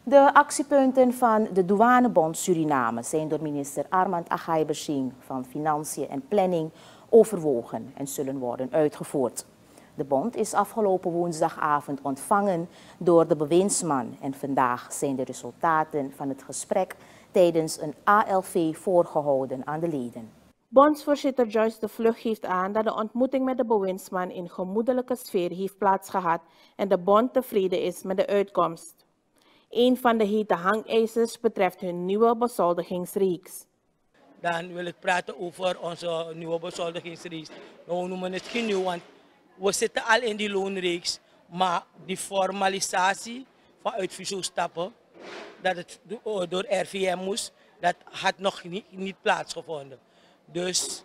De actiepunten van de Douanebond Suriname zijn door minister Armand Agay-Bashing van Financiën en Planning overwogen en zullen worden uitgevoerd. De bond is afgelopen woensdagavond ontvangen door de bewindsman en vandaag zijn de resultaten van het gesprek tijdens een ALV voorgehouden aan de leden. Bondsvoorzitter Joyce de Vlug geeft aan dat de ontmoeting met de bewindsman in gemoedelijke sfeer heeft plaatsgehad en de bond tevreden is met de uitkomst. Een van de hete hangijzers betreft hun nieuwe bezoldigingsreeks. Dan wil ik praten over onze nieuwe bezoldigingsreeks. We noemen het geen nieuw, want we zitten al in die loonreeks. Maar die formalisatie van uitvisseelstappen, dat het door RVM moest, dat had nog niet plaatsgevonden. Dus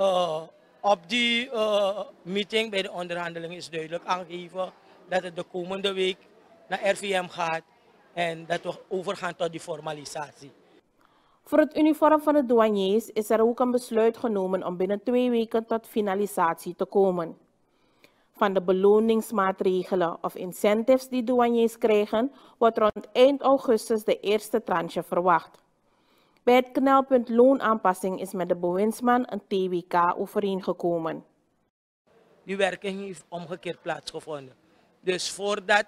op die meeting bij de onderhandeling is duidelijk aangegeven dat het de komende week naar RVM gaat en dat we overgaan tot die formalisatie. Voor het uniform van de douaniers is er ook een besluit genomen om binnen 2 weken tot finalisatie te komen. Van de beloningsmaatregelen of incentives die douaniers krijgen, wordt rond eind augustus de eerste tranche verwacht. Bij het knelpunt loonaanpassing is met de bewindsman een TWK overeengekomen. Die werking heeft omgekeerd plaatsgevonden. Dus voordat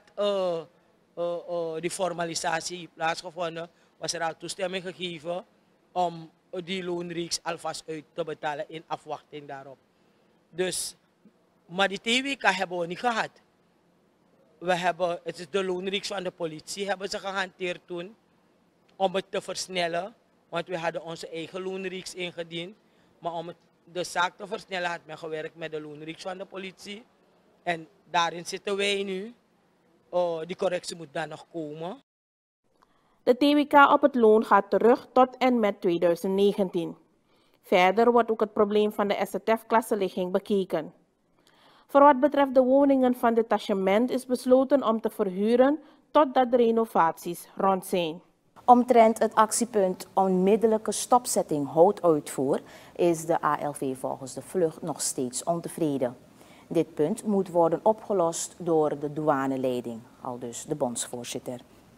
die formalisatie plaatsgevonden, was er al toestemming gegeven om die loonreeks alvast uit te betalen in afwachting daarop. Dus, maar die TWK hebben we niet gehad. Het is de loonreeks van de politie hebben ze gehanteerd toen om het te versnellen. Want we hadden onze eigen loonreeks ingediend. Maar om de zaak te versnellen had men gewerkt met de loonreeks van de politie. En daarin zitten wij nu. Die correctie moet dan nog komen. De TWK op het loon gaat terug tot en met 2019. Verder wordt ook het probleem van de SZF-klasseligging bekeken. Voor wat betreft de woningen van detachement is besloten om te verhuren totdat de renovaties rond zijn. Omtrent het actiepunt onmiddellijke stopzetting houtuitvoer is de ALV volgens de Vlug nog steeds ontevreden. Dit punt moet worden opgelost door de douaneleiding, aldus de bondsvoorzitter.